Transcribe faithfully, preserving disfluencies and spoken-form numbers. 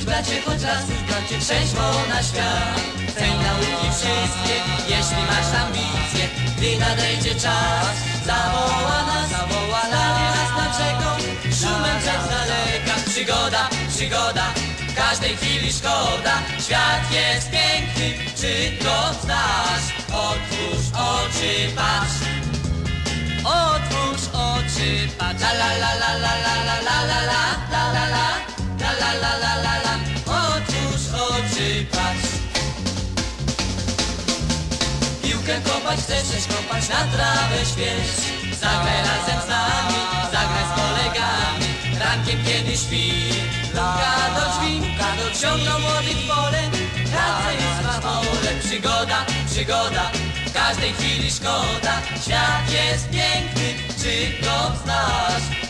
bracie, choć raz, spójrz bracie, trzeźwo na świat. Ceń nauki wszystkie, jeśli masz ambicje. Gdy nadejdzie czas, zawoła nas, zawoła nas nad rzeką, szumem rzec daleka. Przygoda, przygoda, każdej chwili szkoda. Świat jest piękny, czy go znasz? Otwórz oczy, patrz. Otwórz oczy, patrz. La la la la la la la la la la la la la la la la la la. Otwórz oczy, patrz. Piłkę kopać chcesz, chcesz kopać na trawę śwież. Zagraj razem z nami, zagraj z kolegami. Rankiem kiedy śpi, puka do drzwi, puka do drzwi. Ciągną młodych w pole, pracę i swawolę. Przygoda, przygoda, w każdej chwili szkoda. Świat jest piękny, czy go znasz?